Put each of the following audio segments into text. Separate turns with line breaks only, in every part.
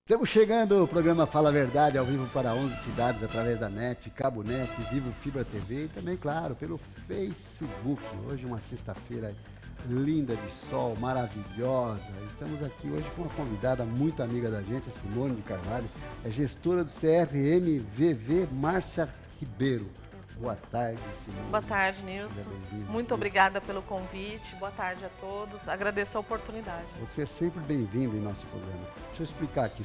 Estamos chegando ao programa Fala a Verdade, ao vivo para 11 cidades, através da NET, Cabo NET, Vivo Fibra TV e também, claro, pelo Facebook. Hoje uma sexta-feira linda de sol, maravilhosa. Estamos aqui hoje com uma convidada muito amiga da gente, a Simone de Carvalho, é gestora do CRM-VV, Márcia Ribeiro. Boa tarde, Simone.
Boa tarde, Nilson. Muito obrigada pelo convite. Boa tarde a todos. Agradeço a oportunidade.
Você é sempre bem-vindo em nosso programa. Deixa eu explicar aqui.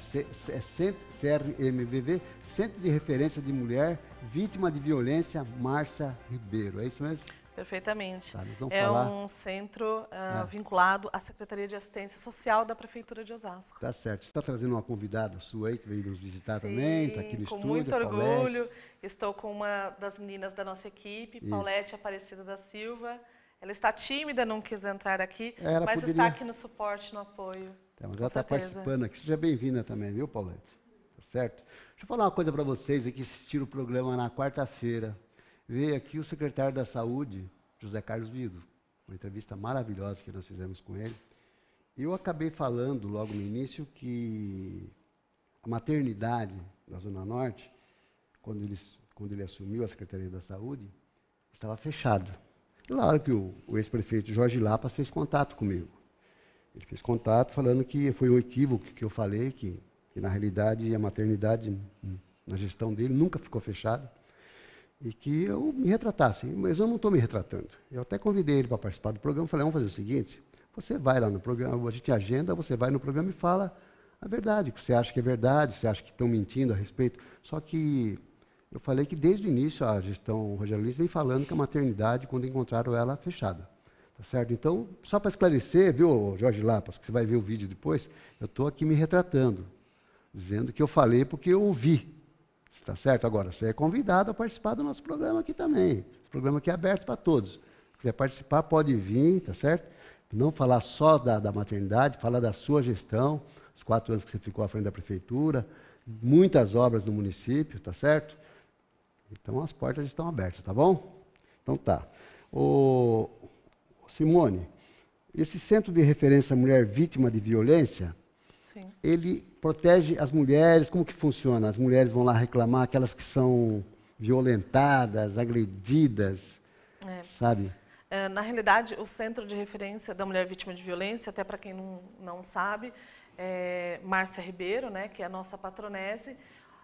CRMVV, Centro de Referência de Mulher Vítima de Violência, Márcia Ribeiro. É isso mesmo?
Perfeitamente.
Tá, nós vamos
é
falar...
um centro vinculado à Secretaria de Assistência Social da Prefeitura de Osasco.
Tá certo. Você está trazendo uma convidada sua aí, que veio nos visitar
Sim,
também, está aqui no
com
estúdio.
muito orgulho.
Paulette.
Estou com uma das meninas da nossa equipe,
Isso.
Paulette Aparecida da Silva. Ela está tímida, não quis entrar aqui,
Ela
mas
poderia...
está aqui no suporte, no apoio.
Tá, mas ela está participando aqui. Seja bem-vinda também, viu, Paulette? Tá certo? Deixa eu falar uma coisa para vocês aqui, assistiram o programa na quarta-feira. Veio aqui o secretário da Saúde, José Carlos Vido, uma entrevista maravilhosa que nós fizemos com ele. Eu acabei falando logo no início que a maternidade da Zona Norte, quando ele assumiu a Secretaria da Saúde, estava fechada. E na hora que o ex-prefeito Jorge Lapas fez contato comigo. Ele fez contato falando que foi um equívoco que eu falei, que na realidade a maternidade, na gestão dele, nunca ficou fechada. E que eu me retratasse, mas eu não estou me retratando. Eu até convidei ele para participar do programa, falei, vamos fazer o seguinte, você vai lá no programa, a gente agenda, você vai no programa e fala a verdade, que você acha que é verdade, você acha que estão mentindo a respeito. Só que eu falei que desde o início a gestão Rogério Lins vem falando que a maternidade, quando encontraram ela, fechada. Tá certo? Então, só para esclarecer, viu, Jorge Lapas, que você vai ver o vídeo depois, eu estou aqui me retratando, dizendo que eu falei porque eu ouvi. Tá certo? Agora, você é convidado a participar do nosso programa aqui também. Esse programa aqui é aberto para todos. Se quiser participar, pode vir, tá certo? Não falar só da maternidade, falar da sua gestão, os 4 anos que você ficou à frente da prefeitura, muitas obras no município, tá certo? Então, as portas estão abertas, tá bom? Então, tá. Simone, esse Centro de Referência à Mulher Vítima de Violência,
Sim.
Ele protege as mulheres, como que funciona? As mulheres vão lá reclamar, aquelas que são violentadas, agredidas, sabe?
Na realidade, o Centro de Referência da Mulher Vítima de Violência, até para quem não sabe, é Márcia Ribeiro, né, que é a nossa patronese,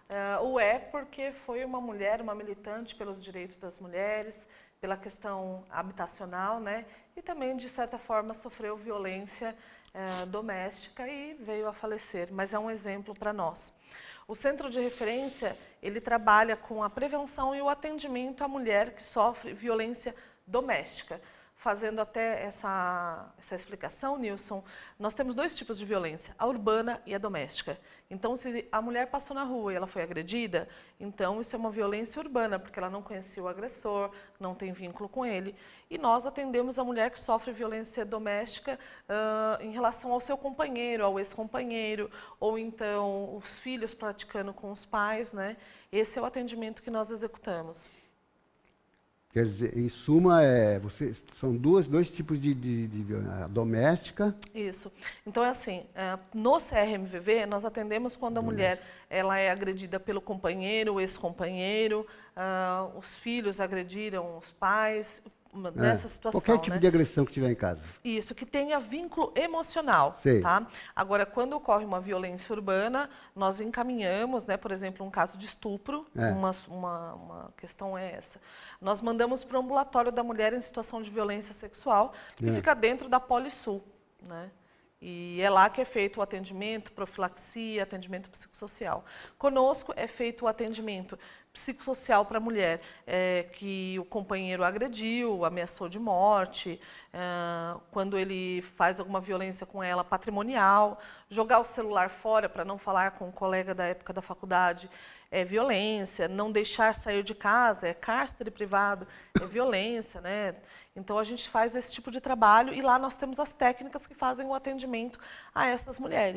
porque foi uma mulher, uma militante pelos direitos das mulheres, pela questão habitacional, né, e também, de certa forma, sofreu violência doméstica e veio a falecer, mas é um exemplo para nós. O Centro de Referência, ele trabalha com a prevenção e o atendimento à mulher que sofre violência doméstica. Fazendo até essa explicação, Nilson, nós temos 2 tipos de violência, a urbana e a doméstica. Então, se a mulher passou na rua e ela foi agredida, então isso é uma violência urbana, porque ela não conhecia o agressor, não tem vínculo com ele. E nós atendemos a mulher que sofre violência doméstica em relação ao seu companheiro, ao ex-companheiro, ou então os filhos praticando com os pais, né? Esse é o atendimento que nós executamos.
Quer dizer, em suma, são dois tipos de violência, doméstica.
Isso. Então, é assim, no CRMVV, nós atendemos quando a mulher ela é agredida pelo companheiro, o ex-companheiro, os filhos agrediram os pais, nessa situação.
Qualquer tipo de agressão que tiver em casa.
Isso, que tenha vínculo emocional.
Sei.
Tá? Agora, quando ocorre uma violência urbana, nós encaminhamos, né, por exemplo, um caso de estupro, uma questão é essa. Nós mandamos para o ambulatório da mulher em situação de violência sexual, que fica dentro da Polisul, né? E é lá que é feito o atendimento, profilaxia, atendimento psicossocial. Conosco é feito o atendimento psicossocial para a mulher que o companheiro agrediu, ameaçou de morte, quando ele faz alguma violência com ela patrimonial, jogar o celular fora para não falar com um colega da época da faculdade é violência, não deixar sair de casa é cárcere privado, é violência, né? Então a gente faz esse tipo de trabalho e lá nós temos as técnicas que fazem o atendimento a essas mulheres.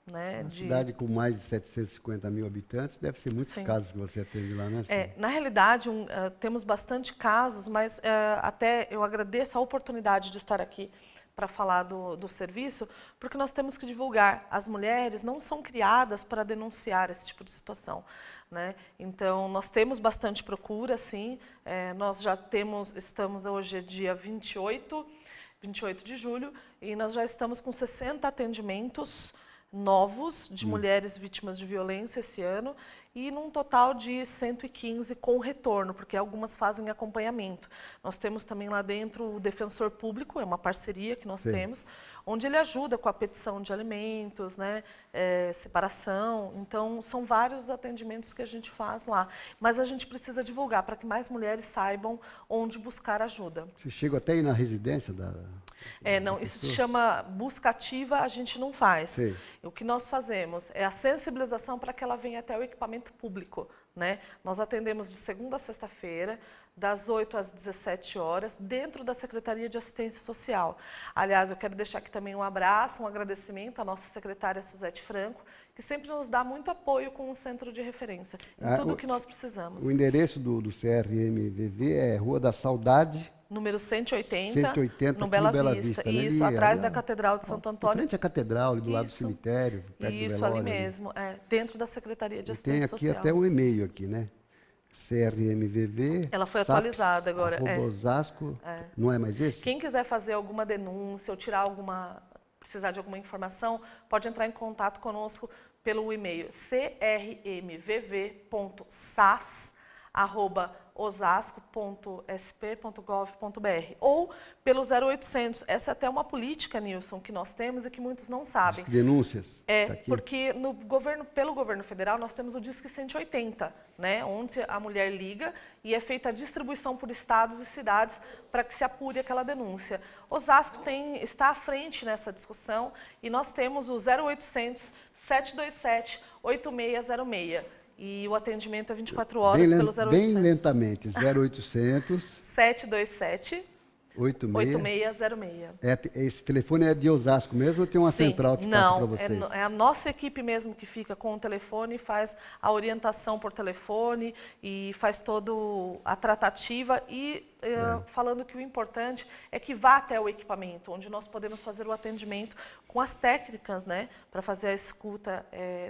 né?
Uma cidade com mais de 750 mil habitantes, deve ser muitos casos que você atende lá, né?
Na realidade, temos bastante casos, mas até eu agradeço a oportunidade de estar aqui para falar do serviço, porque nós temos que divulgar. As mulheres não são criadas para denunciar esse tipo de situação, né? Então, nós temos bastante procura, sim. Nós já estamos hoje dia 28 de julho, e nós já estamos com 60 atendimentos novos de mulheres vítimas de violência esse ano, e num total de 115 com retorno, porque algumas fazem acompanhamento. Nós temos também lá dentro o defensor público, é uma parceria que nós temos, onde ele ajuda com a petição de alimentos, né, separação. Então, são vários atendimentos que a gente faz lá. Mas a gente precisa divulgar para que mais mulheres saibam onde buscar ajuda.
Você chega até aí na residência da...
Não, isso se chama busca ativa, a gente não faz.
Sim.
O que nós fazemos é a sensibilização para que ela venha até o equipamento público, né? Nós atendemos de segunda a sexta-feira, das 8 às 17 horas, dentro da Secretaria de Assistência Social. Aliás, eu quero deixar aqui também um abraço, um agradecimento à nossa secretária Suzete Franco, que sempre nos dá muito apoio com o centro de referência, em tudo o que nós precisamos.
O endereço do CRMVV é Rua da Saudade,
número 180 no Bela Vista.
Né?
Isso, atrás da Catedral de Santo Antônio.
Frente à Catedral, ali do lado do cemitério, perto do
Isso,
velório,
ali mesmo, dentro da Secretaria de Assistência Social.
Tem aqui até um e-mail aqui, né? CRMVV.
Ela foi atualizada agora.
Osasco. Não é mais esse?
Quem quiser fazer alguma denúncia ou precisar de alguma informação, pode entrar em contato conosco pelo e-mail crmvv.sas@osasco.sp.gov.br ou pelo 0800. Essa é até uma política, Nilson, que nós temos e que muitos não sabem.
Denúncias.
Porque pelo governo federal nós temos o Disque 180, né, onde a mulher liga e é feita a distribuição por estados e cidades para que se apure aquela denúncia. Osasco está à frente nessa discussão e nós temos o 0800 727 8606. E o atendimento é 24 horas pelo 0800.
Bem lentamente, 0800
727 8606.
Esse telefone é de Osasco mesmo ou tem uma central que passa para vocês?
Não, é a nossa equipe mesmo que fica com o telefone, faz a orientação por telefone e faz toda a tratativa falando que o importante é que vá até o equipamento, onde nós podemos fazer o atendimento com as técnicas, né, para fazer a escuta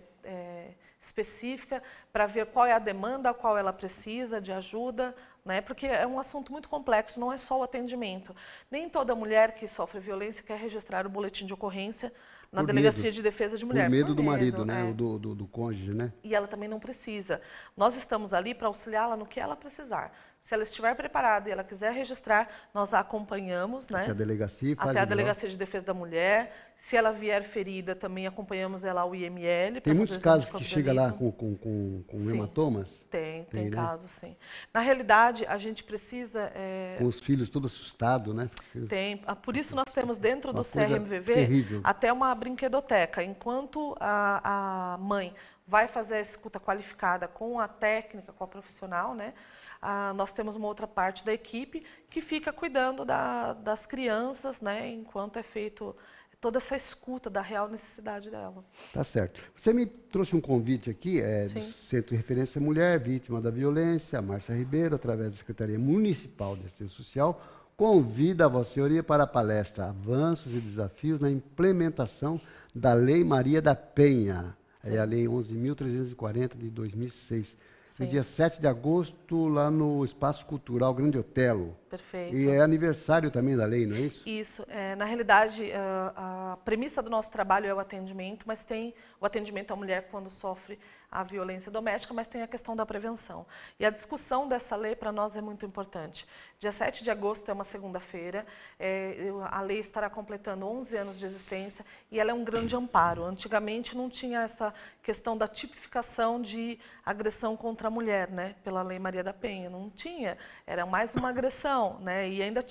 específica, para ver qual é a demanda, a qual ela precisa de ajuda, né? Porque é um assunto muito complexo, não é só o atendimento. Nem toda mulher que sofre violência quer registrar o boletim de ocorrência na Delegacia de Defesa de Mulher.
Por medo do marido, né? Do cônjuge, né?
E ela também não precisa. Nós estamos ali para auxiliá-la no que ela precisar. Se ela estiver preparada e ela quiser registrar, nós a acompanhamos, né?
Até a delegacia.
Até a Delegacia de Defesa da Mulher. Se ela vier ferida, também acompanhamos ela ao IML.
Tem muitos casos que chega lá com hematomas?
Tem casos, sim. Na realidade, a gente precisa...
Com os filhos todos assustados, né?
Tem. Por isso nós temos dentro do CRMVV até uma brinquedoteca. Enquanto a mãe vai fazer a escuta qualificada com a técnica, com a profissional, né? Nós temos uma outra parte da equipe que fica cuidando das crianças, né, enquanto é feito toda essa escuta da real necessidade dela.
Tá certo. Você me trouxe um convite aqui do Centro de Referência Mulher Vítima da Violência, a Márcia Ribeiro, através da Secretaria Municipal de Assistência Social, convida a Vossa Senhoria para a palestra Avanços e Desafios na Implementação da Lei Maria da Penha, é a Lei 11.340 de 2006. No dia 7 de agosto, lá no Espaço Cultural Grande Otelo.
Perfeito.
E é aniversário também da lei, não é isso?
Isso. Na realidade, a premissa do nosso trabalho é o atendimento, mas tem o atendimento à mulher quando sofre a violência doméstica, mas tem a questão da prevenção. E a discussão dessa lei, para nós, é muito importante. Dia 7 de agosto é uma segunda-feira, a lei estará completando 11 anos de existência e ela é um grande amparo. Antigamente não tinha essa questão da tipificação de agressão contra a mulher, né, pela Lei Maria da Penha. Não tinha, era mais uma agressão, né, e ainda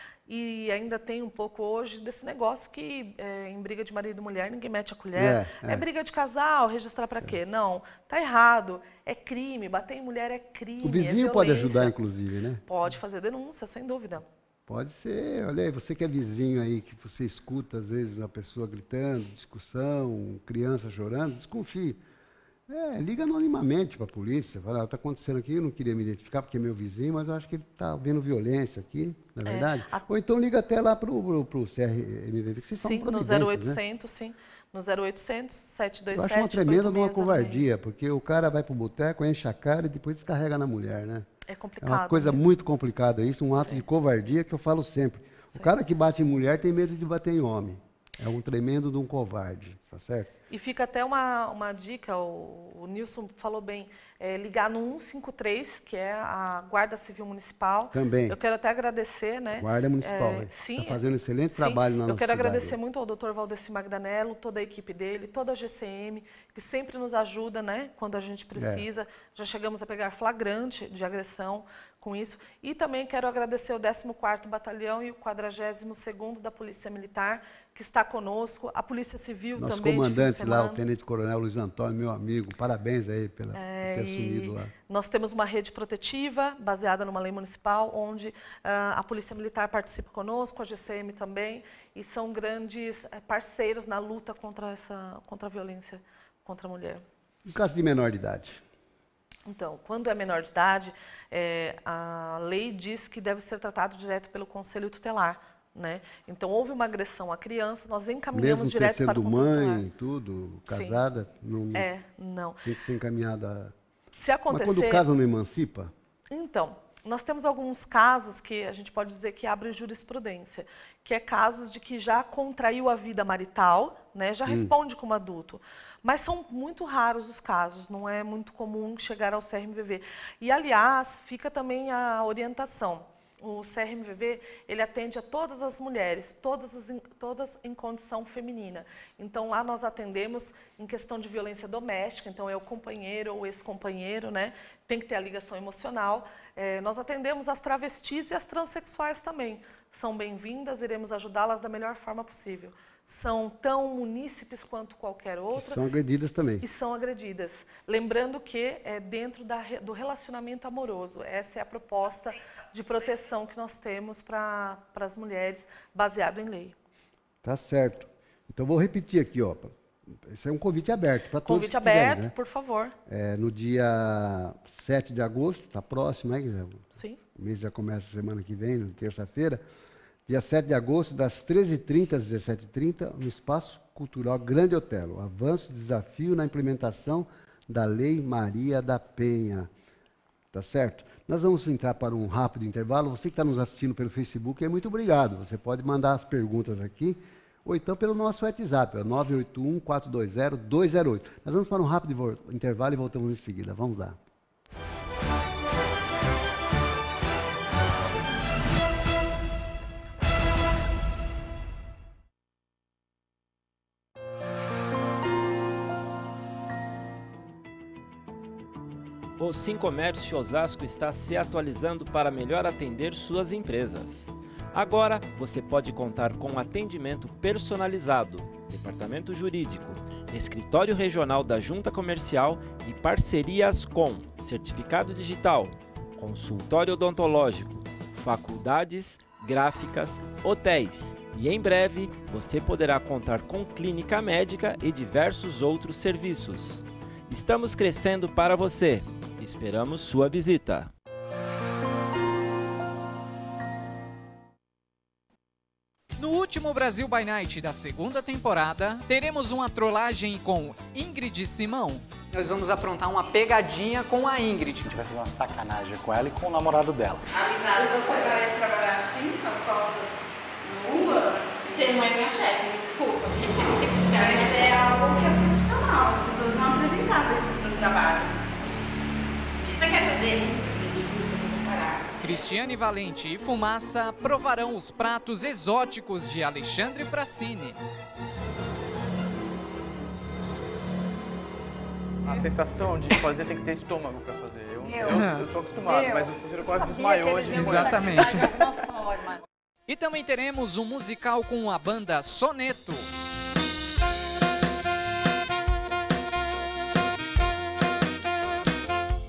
tem um pouco hoje desse negócio que em briga de marido e mulher ninguém mete a colher. É briga de casal, registrar para quê? Não, tá errado, é crime, bater em mulher é crime.
O vizinho pode ajudar, inclusive, né?
Pode fazer denúncia, sem dúvida.
Pode ser, olha aí, você que é vizinho aí, que você escuta às vezes uma pessoa gritando, discussão, criança chorando, desconfie. Liga anonimamente para a polícia, fala, está acontecendo aqui, eu não queria me identificar porque é meu vizinho, mas eu acho que ele está vendo violência aqui, não é verdade? Ou então liga até lá para o CRMVB, que vocês são providências,
no 0800, né? Sim, no 0800 727
Eu acho uma tremenda de uma covardia, porque o cara vai para o boteco, enche a cara e depois descarrega na mulher, né?
É complicado.
É uma coisa
mesmo.
muito complicada isso, um ato de covardia que eu falo sempre. O cara que bate em mulher tem medo de bater em homem. É um tremendo de um covarde, tá certo?
E fica até uma dica, o Nilson falou bem, ligar no 153, que é a Guarda Civil Municipal.
Também.
Eu quero até agradecer, né?
Guarda Municipal,
sim,
está fazendo um excelente trabalho na nossa cidade.
Eu quero agradecer muito ao Dr. Valdeci Magdanello, toda a equipe dele, toda a GCM, que sempre nos ajuda, né? Quando a gente precisa. Já chegamos a pegar flagrante de agressão com isso. E também quero agradecer o 14º Batalhão e o 42º da Polícia Militar, que está conosco, a Polícia Civil
nosso
também.
Nosso comandante lá, o Tenente Coronel Luiz Antônio, meu amigo, parabéns aí por ter assumido lá.
Nós temos uma rede protetiva, baseada numa lei municipal, onde a Polícia Militar participa conosco, a GCM também, e são grandes parceiros na luta contra a violência contra a mulher.
No caso de menor de idade?
Então, quando é menor de idade, a lei diz que deve ser tratado direto pelo Conselho Tutelar, né? Então, houve uma agressão à criança, nós encaminhamos
mesmo
direto para o Conselho
Tutelar.
Tutelar.
Mesmo tudo, casada? Não,
não.
Tem que ser encaminhada...
Se acontecer...
Mas quando o caso não emancipa?
Então, nós temos alguns casos que a gente pode dizer que abrem jurisprudência, que é casos de que já contraiu a vida marital, né, já responde como adulto. Mas são muito raros os casos, não é muito comum chegar ao CRMVV. E, aliás, fica também a orientação. O CRMVV, ele atende a todas as mulheres, todas em condição feminina. Então, lá nós atendemos em questão de violência doméstica, então é o companheiro ou ex-companheiro, né? Tem que ter a ligação emocional. Nós atendemos as travestis e as transexuais também. São bem-vindas, iremos ajudá-las da melhor forma possível. São tão munícipes quanto qualquer outra.
Que são agredidas também.
E são agredidas. Lembrando que é dentro do relacionamento amoroso. Essa é a proposta de proteção que nós temos para as mulheres, baseado em lei.
Tá certo. Então, vou repetir aqui, ó. Esse é um convite aberto para todos.
Convite aberto,
quiserem, né?
Por favor.
No dia 7 de agosto, está próximo, né?
Sim.
O mês já começa semana que vem, terça-feira. Dia 7 de agosto, das 13h30 às 17h30, no Espaço Cultural Grande Otelo. Avanço e desafio na implementação da Lei Maria da Penha. Tá certo? Nós vamos entrar para um rápido intervalo. Você que está nos assistindo pelo Facebook, muito obrigado. Você pode mandar as perguntas aqui, ou então pelo nosso WhatsApp, 981-420-208. Nós vamos para um rápido intervalo e voltamos em seguida. Vamos lá.
O Sincomércio Osasco está se atualizando para melhor atender suas empresas. Agora, você pode contar com atendimento personalizado, departamento jurídico, escritório regional da Junta Comercial e parcerias com certificado digital, consultório odontológico, faculdades, gráficas, hotéis. E em breve, você poderá contar com clínica médica e diversos outros serviços. Estamos crescendo para você. Esperamos sua visita.
No último Brasil by Night da segunda temporada, teremos uma trollagem com Ingrid Simão. Nós vamos aprontar uma pegadinha com a Ingrid.
A gente vai fazer uma sacanagem com ela e com o namorado dela.
Avisado, você vai trabalhar assim, com as costas nuas? Você não é minha chefe, me desculpa. Mas é algo que é profissional, as pessoas vão apresentar isso para o trabalho. Você quer fazer?
Cristiane Valente e Fumaça provarão os pratos exóticos de Alexandre Frassini.
A sensação de fazer tem que ter estômago para fazer. Eu tô acostumado, mas o Cícero quase desmaiou hoje.
Exatamente. E também teremos um musical com a banda Soneto.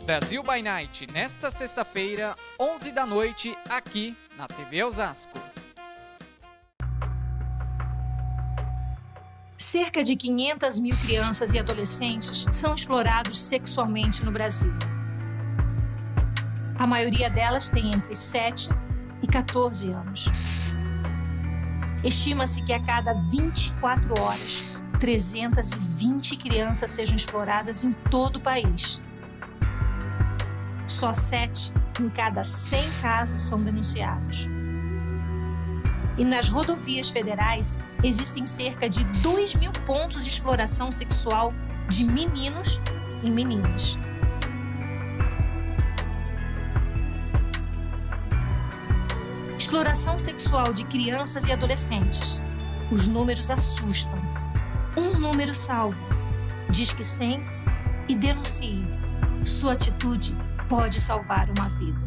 Brasil by Night, nesta sexta-feira, 11 da noite, aqui na TV Osasco.
Cerca de 500 mil crianças e adolescentes são explorados sexualmente no Brasil. A maioria delas tem entre 7 e 14 anos. Estima-se que a cada 24 horas, 320 crianças sejam exploradas em todo o país. Só 7 em cada 100 casos são denunciados. E nas rodovias federais, existem cerca de 2.000 pontos de exploração sexual de meninos e meninas. Exploração sexual de crianças e adolescentes. Os números assustam. Um número salvo. Disque 100 e denuncie. Sua atitude pode salvar uma vida.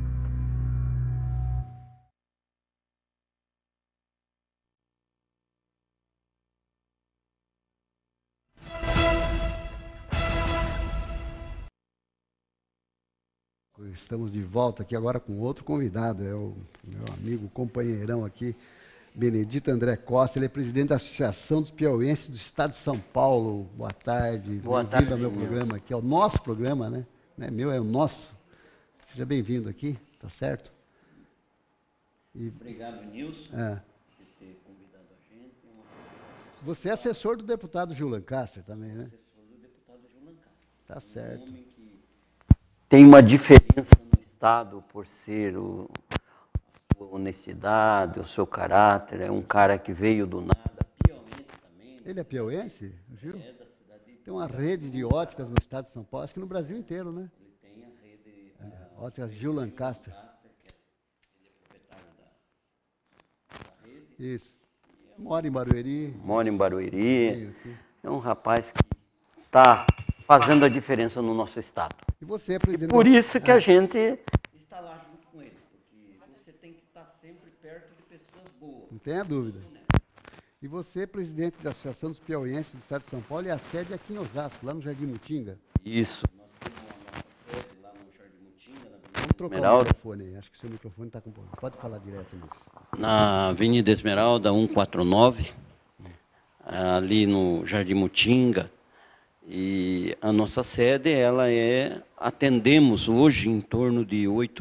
Estamos de volta aqui agora com outro convidado, é o meu amigo, companheirão aqui, Benedito André Costa. Ele é presidente da Associação dos Piauienses do Estado de São Paulo. Boa tarde.
Boa tarde.
Bem-vindo ao meu programa aqui, é o nosso programa, né? Não é meu, é o nosso. Seja bem-vindo aqui, tá certo?
Obrigado, Nilson, por ter convidado a gente.
Você é assessor do deputado Gil Lancaster também, né?
Assessor do deputado Gil Lancaster.
Tá certo.
Tem uma diferença no Estado por ser a sua honestidade, o seu caráter. É um cara que veio do nada, piauiense também.
Ele é piauiense, Gil?
É da cidade de...
Tem uma rede de óticas no Estado de São Paulo, acho que no Brasil inteiro, né?
Ele tem a rede...
Óticas Gil Lancaster.
Ele é proprietário da rede.
Isso. Mora em Barueri.
Mora em Barueri. É um rapaz que está fazendo a diferença no nosso Estado.
E você é presidente...
Por isso que a gente está lá junto com ele, porque você tem que estar sempre perto de pessoas boas.
Não tenha dúvida. E você é presidente da Associação dos Piauienses do Estado de São Paulo e a sede é aqui em Osasco, lá no Jardim Mutinga.
Isso. Nós temos a nossa sede lá no Jardim Mutinga, na
Vamos trocar o microfone aí, acho que o seu microfone está com problema. Pode falar direto nisso.
Na Avenida Esmeralda 149, ali no Jardim Mutinga. E a nossa sede, atendemos hoje em torno de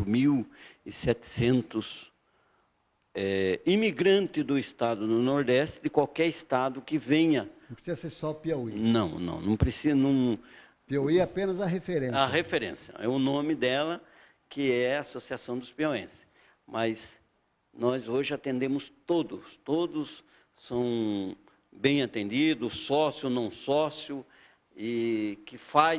8.700 imigrantes do estado do Nordeste, de qualquer estado que venha.
Não precisa ser só Piauí.
Não precisa. Não...
Piauí é apenas a referência.
A referência, é o nome dela, que é a Associação dos Piauienses. Mas nós hoje atendemos todos são bem atendidos, sócio, não sócio, e que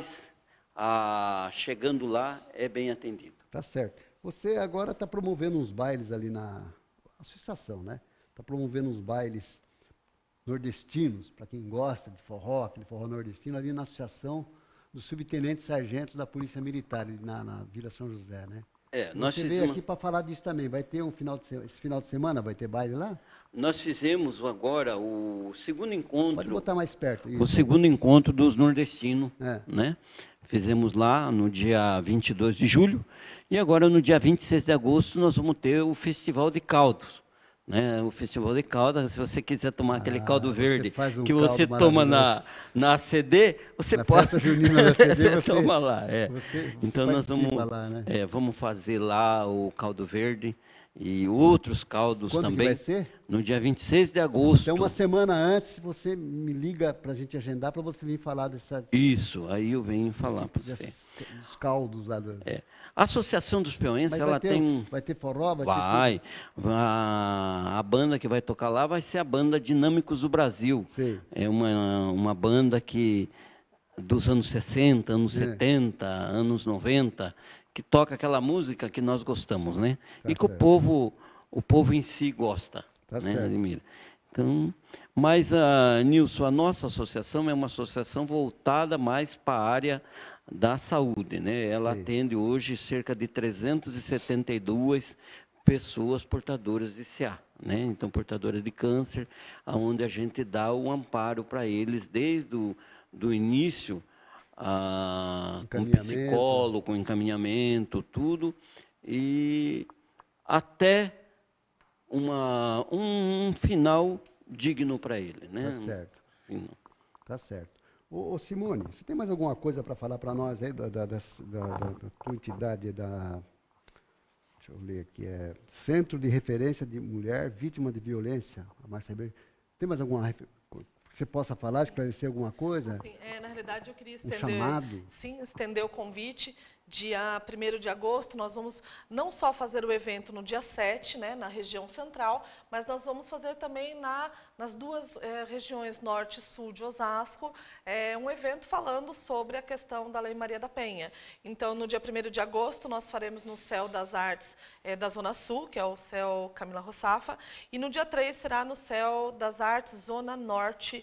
chegando lá, é bem atendido.
Tá certo. Você agora está promovendo uns bailes ali na associação, né? Está promovendo uns bailes nordestinos, para quem gosta de forró, aquele forró nordestino, ali na Associação dos Subtenentes Sargentos da Polícia Militar, ali na Vila São José, né?
Nós
Você veio aqui para falar disso também. Vai ter esse final de semana, vai ter baile lá?
Nós fizemos agora o segundo encontro.
Pode botar mais perto. Isso.
O segundo encontro dos nordestinos, né? Fizemos lá no dia 22 de julho e agora no dia 26 de agosto nós vamos ter o Festival de Caldos, né? O Festival de Caldos, se você quiser tomar aquele caldo verde que você toma na ACD, você pode.
Festa junina da ACD,
você toma lá. Então nós
vamos
fazer lá o caldo verde. E outros caldos
também.
Quando que
vai ser?
No dia 26 de agosto.
Então, uma semana antes, você me liga para a gente agendar, para você vir falar dessa...
Isso, aí eu venho falar para você.
Dos caldos lá do...
A Associação dos Piauienses, ela tem...
Vai ter forró?
Vai. A banda que vai tocar lá vai ser a banda Dinâmicos do Brasil.
Sim.
É uma banda que dos anos 60, anos 70, anos 90... que toca aquela música que nós gostamos, né?
Tá
que o povo em si gosta, né? Admira. Então, mas, Nilson, a nossa associação é uma associação voltada mais para a área da saúde, né? Ela atende hoje cerca de 372 pessoas portadoras de CA, né? Então, portadoras de câncer, onde a gente dá o amparo para eles desde do início com psicólogo, com encaminhamento, tudo, e até um final digno para ele, né?
Tá certo. Tá certo. Ô, Simone, você tem mais alguma coisa para falar para nós aí da tua entidade, deixa eu ler aqui, Centro de Referência de Mulher Vítima de Violência, a Márcia Ribeiro. Tem mais alguma que você possa falar, esclarecer alguma coisa?
Sim, na realidade eu queria
estender
o convite. Dia 1º de agosto, nós vamos não só fazer o evento no dia 7, né, na região central, mas nós vamos fazer também nas duas regiões norte e sul de Osasco, um evento falando sobre a questão da Lei Maria da Penha. Então, no dia 1º de agosto, nós faremos no Céu das Artes da Zona Sul, que é o Céu Camila Rossafa, e no dia 3 será no Céu das Artes Zona Norte,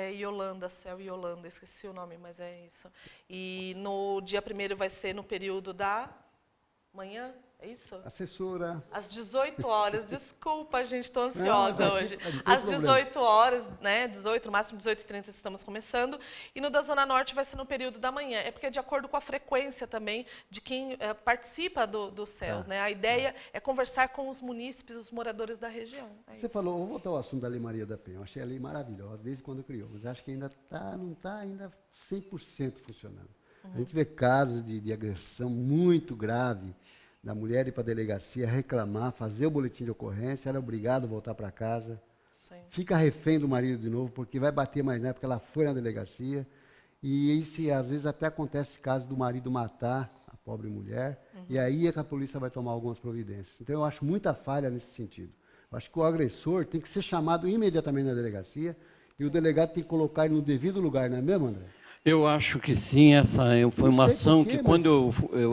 Céu Yolanda, esqueci o nome, mas é isso. E no dia 1º vai ser no período da manhã, é isso?
Assessora.
Às 18 horas, desculpa, gente, estou ansiosa hoje. Às 18 horas, né, 18, no máximo 18h30 estamos começando. E no da Zona Norte vai ser no período da manhã. É porque é de acordo com a frequência também de quem participa dos CELs. Né? A ideia é conversar com os munícipes, os moradores da região.
Você falou, vou voltar ao assunto da Lei Maria da Penha. Eu achei a lei maravilhosa desde quando criou, mas acho que ainda não está ainda 100% funcionando. A gente vê casos de agressão muito grave, da mulher ir para a delegacia, reclamar, fazer o boletim de ocorrência, ela é obrigada a voltar para casa, fica refém do marido de novo, porque vai bater mais nela, porque ela foi na delegacia, e isso, às vezes até acontece caso do marido matar a pobre mulher, e aí é que a polícia vai tomar algumas providências. Então eu acho muita falha nesse sentido. Eu acho que o agressor tem que ser chamado imediatamente na delegacia, e o delegado tem que colocar ele no devido lugar, não é mesmo, André?
Eu acho que sim, essa foi uma ação que quando eu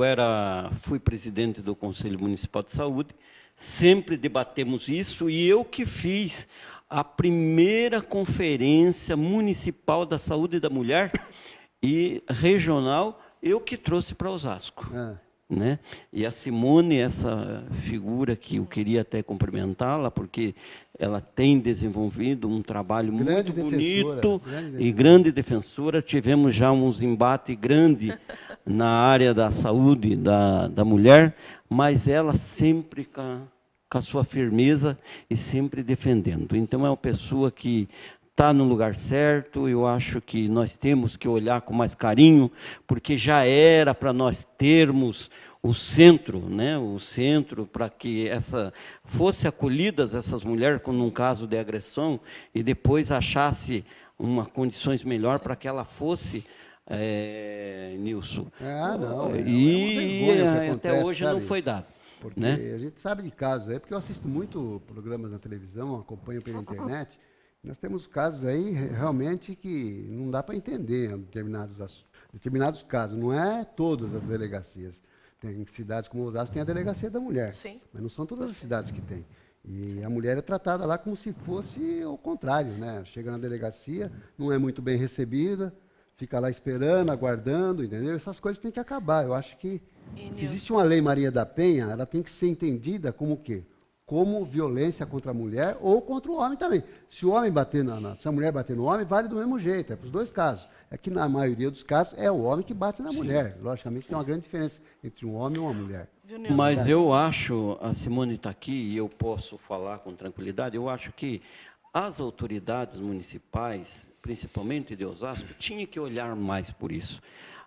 fui presidente do Conselho Municipal de Saúde, sempre debatemos isso, e eu que fiz a primeira conferência municipal da saúde da mulher e regional, eu que trouxe para Osasco. Né? E a Simone, essa figura que eu queria até cumprimentá-la, porque ela tem desenvolvido um trabalho muito bonito e grande defensora. Tivemos já uns embates grandes na área da saúde da mulher, mas ela sempre com a sua firmeza e sempre defendendo. Então, é uma pessoa que está no lugar certo. Eu acho que nós temos que olhar com mais carinho, porque já era para nós termos o centro, né? O centro para que fosse acolhidas essas mulheres quando um caso de agressão e depois achasse condições melhor para que ela fosse, Nilson. E até hoje não foi dado.
Porque a gente sabe de casos aí, porque eu assisto muito programas na televisão, acompanho pela internet. Nós temos casos aí realmente que não dá para entender determinados casos. Não é todas as delegacias. Tem cidades como Osasco, tem a delegacia da mulher, mas não são todas as cidades que tem. E a mulher é tratada lá como se fosse o contrário, né? Chega na delegacia, não é muito bem recebida, fica lá esperando, aguardando, entendeu? Essas coisas têm que acabar. Eu acho que se existe uma Lei Maria da Penha, ela tem que ser entendida como o quê? Como violência contra a mulher ou contra o homem também. Se o homem bater se a mulher bater no homem, vale do mesmo jeito, é para os dois casos. É que na maioria dos casos é o homem que bate na mulher. Logicamente tem uma grande diferença entre um homem e uma mulher.
Mas eu acho, a Simone está aqui e eu posso falar com tranquilidade, eu acho que as autoridades municipais, principalmente de Osasco, tinham que olhar mais por isso.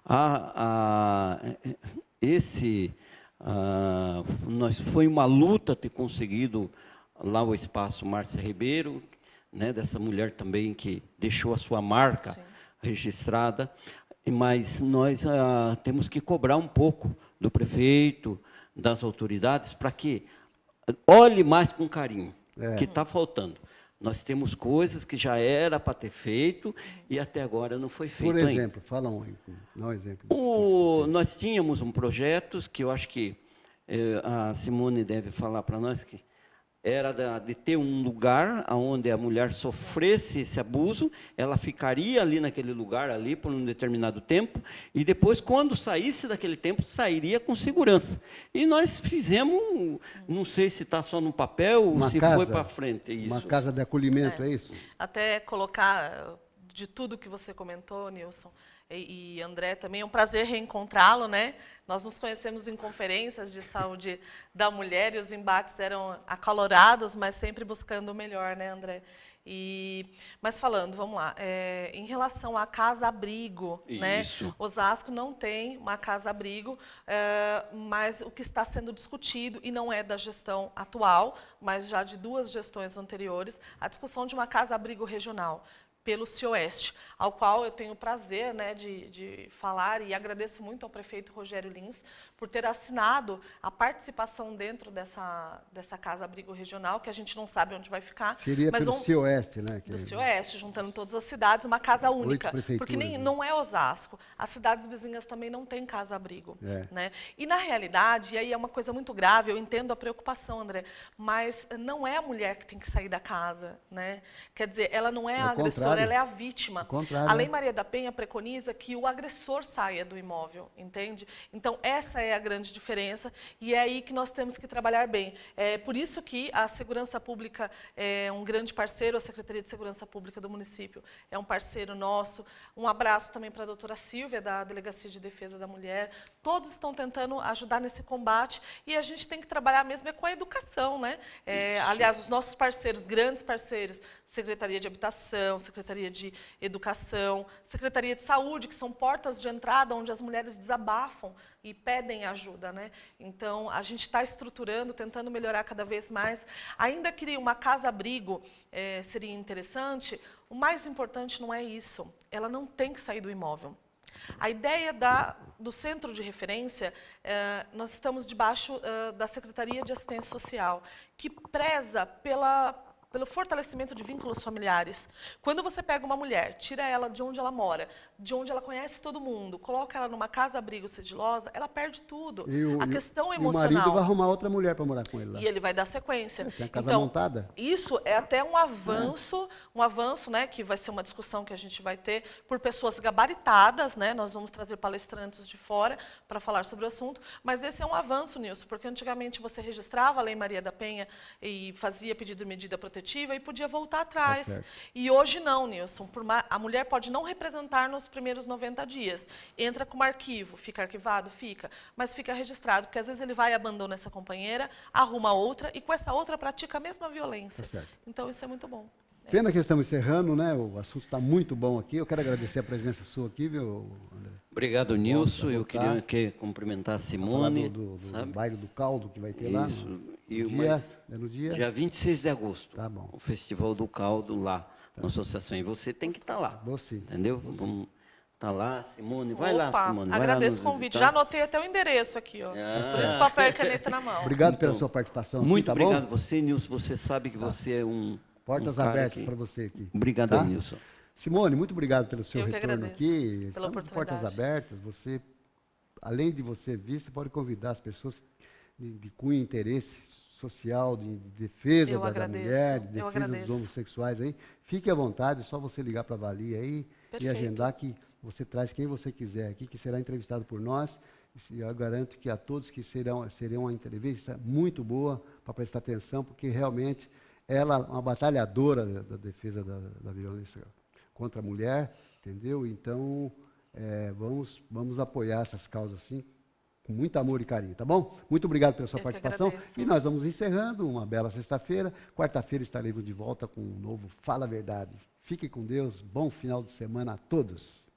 Foi uma luta ter conseguido lá o espaço Márcia Ribeiro, né, dessa mulher também que deixou a sua marca registrada, mas nós temos que cobrar um pouco do prefeito, das autoridades, para que olhe mais com carinho, que está faltando. Nós temos coisas que já era para ter feito e até agora não foi feito.
Por exemplo, fala um exemplo.
Nós tínhamos um projeto que eu acho que a Simone deve falar para nós, que era de ter um lugar onde a mulher sofresse esse abuso, ela ficaria ali naquele lugar ali por um determinado tempo, e depois, quando saísse daquele tempo, sairia com segurança. E nós fizemos, não sei se está só no papel ou se foi para frente. Isso.
Uma casa de acolhimento, é isso?
Até colocar, de tudo que você comentou, Nilson, e André também. É um prazer reencontrá-lo, né? Nós nos conhecemos em conferências de saúde da mulher e os embates eram acalorados, mas sempre buscando o melhor, né, André? Mas falando, vamos lá, em relação à casa-abrigo, né? Osasco não tem uma casa-abrigo, mas o que está sendo discutido, e não é da gestão atual, mas já de 2 gestões anteriores, a discussão de uma casa-abrigo regional pelo Cioeste, ao qual eu tenho o prazer, né, de falar, e agradeço muito ao prefeito Rogério Lins por ter assinado a participação dentro dessa casa-abrigo regional, que a gente não sabe onde vai ficar.
Seria pelo Cioeste, né?
Do Cioeste, juntando todas as cidades, uma casa única, porque não é Osasco. As cidades vizinhas também não têm casa-abrigo. Né? E, na realidade, e aí é uma coisa muito grave, eu entendo a preocupação, André, mas não é a mulher que tem que sair da casa. Né? Quer dizer, ela não é a agressora, ela é a vítima. A Lei Maria da Penha preconiza que o agressor saia do imóvel, entende? Então, essa é a grande diferença e é aí que nós temos que trabalhar bem. É por isso que a Segurança Pública é um grande parceiro, a Secretaria de Segurança Pública do município é um parceiro nosso. Um abraço também para a doutora Silvia, da Delegacia de Defesa da Mulher. Todos estão tentando ajudar nesse combate e a gente tem que trabalhar mesmo com a educação, né? Aliás, os nossos parceiros, grandes parceiros, Secretaria de Habitação, Secretaria de Educação, Secretaria de Saúde, que são portas de entrada onde as mulheres desabafam e pedem ajuda, né? Então, a gente está estruturando, tentando melhorar cada vez mais. Ainda que uma casa-abrigo seria interessante, o mais importante não é isso. Ela não tem que sair do imóvel. A ideia do centro de referência, nós estamos debaixo da Secretaria de Assistência Social, que preza pelo fortalecimento de vínculos familiares. Quando você pega uma mulher, tira ela de onde ela mora, de onde ela conhece todo mundo, coloca ela numa casa-abrigo sigilosa, ela perde tudo. A questão emocional.
O marido vai arrumar outra mulher para morar com ele lá.
E ele vai dar sequência.
Tem a casa montada.
Isso é até um avanço, né, que vai ser uma discussão que a gente vai ter por pessoas gabaritadas, né? Nós vamos trazer palestrantes de fora para falar sobre o assunto, mas esse é um avanço, Nilson, porque antigamente você registrava a Lei Maria da Penha e fazia pedido de medida protetiva e podia voltar atrás. E hoje não, Nilson. A mulher pode não representar nos primeiros 90 dias. Entra como arquivo. Fica arquivado? Fica. Mas fica registrado, porque às vezes ele vai e abandona essa companheira, arruma outra e com essa outra pratica a mesma violência. Então isso é muito bom.
Pena que estamos encerrando, né? O assunto está muito bom aqui. Eu quero agradecer a presença sua aqui, viu, André?
Obrigado, Nilson. Eu queria cumprimentar a Simone.
Do baile do caldo que vai ter lá. No
dia 26 de agosto.
Tá bom.
O Festival do Caldo lá, na associação. E você tem que estar lá.
Você.
Entendeu? Vamos estar lá, Simone. Vai lá, Simone.
Agradeço o convite. Já anotei até o endereço aqui, ó. Por isso, papel e caneta na mão.
Obrigado pela sua participação.
Muito
aqui,
obrigado a você, Nilson. Você sabe que você é
portas abertas para você aqui.
Obrigado, Nilson.
Simone, muito obrigado pelo seu retorno aqui.
Pela oportunidade.
Portas abertas. Você, além de você vir, você pode convidar as pessoas de cunho interesse social, de defesa da mulher, de defesa dos homossexuais aí. Fique à vontade, é só você ligar para a Vali aí e agendar que você traz quem você quiser aqui, que será entrevistado por nós. E eu garanto que a todos que serão uma entrevista muito boa para prestar atenção, porque realmente ela é uma batalhadora da defesa da violência contra a mulher, entendeu? Então, vamos apoiar essas causas assim, com muito amor e carinho, tá bom? Muito obrigado pela sua participação. E nós vamos encerrando uma bela sexta-feira. Quarta-feira estaremos de volta com um novo Fala a Verdade. Fiquem com Deus. Bom final de semana a todos.